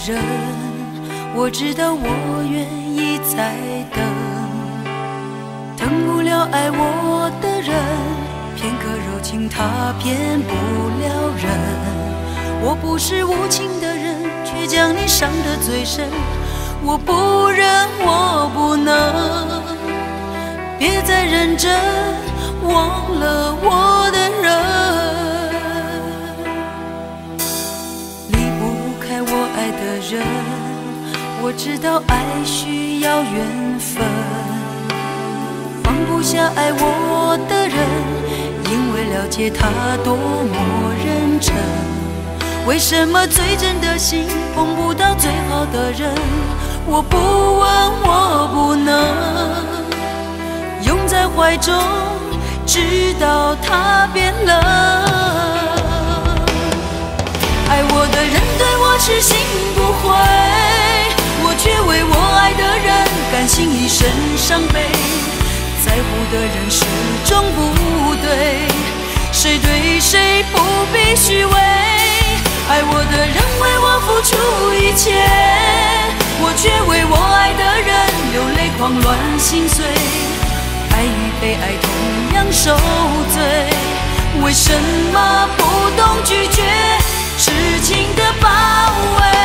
人，我知道我愿意再等。等不了爱我的人，片刻柔情他骗不了人。我不是无情的人，却将你伤得最深。我不忍，我不能，别再认真忘了我的人。离不开我爱的人，我知道爱需要缘分。放不下爱我的人，因为了解他多么认真。为什么最真的心碰不到最好的人？我不问，我不能，拥在怀中，直到他变冷。爱我的人对我痴心不悔，我却为我爱的人甘心一生伤悲。在乎的人始终不对，谁对谁不必虚伪。爱我的人为我付出一切，我却为我爱的人流泪狂乱心碎。爱与被爱同样受罪，为什么不懂拒绝痴情的包围？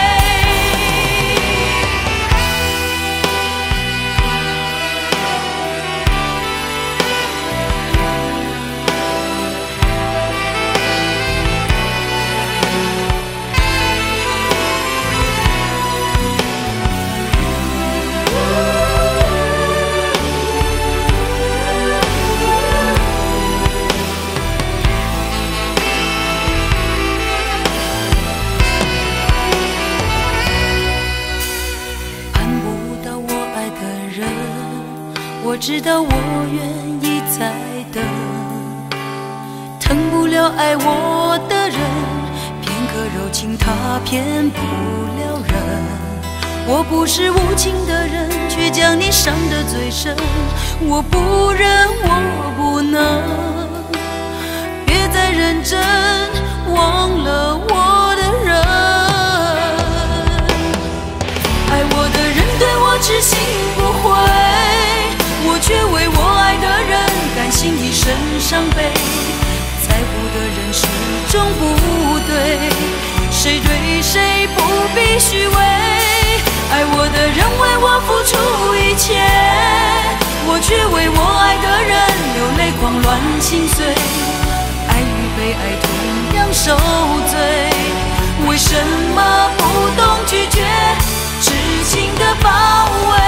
我知道我愿意再等，疼不了爱我的人，片刻柔情他骗不了人。我不是无情的人，却将你伤得最深。我不忍，我不能，别再认真忘了我的人。爱我的人对我痴心不悔，我却为我爱的人甘心一生伤悲。在乎的人始终不对，谁对谁不必虚伪。爱我的人为我付出一切，我却为我爱的人流泪狂乱心碎。爱与被爱同样受罪，为什么不懂拒绝痴情的包围？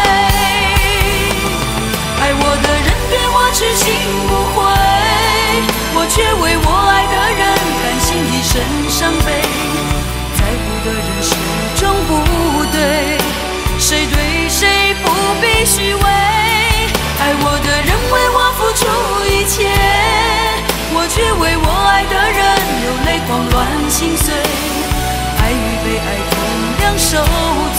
爱我的人对我痴心不悔，我却为我爱的人甘心一生伤悲。在乎的人始终不对，谁对谁不必虚伪。爱我的人为我付出一切，我却为我爱的人流泪狂乱心碎。爱与被爱同样受罪。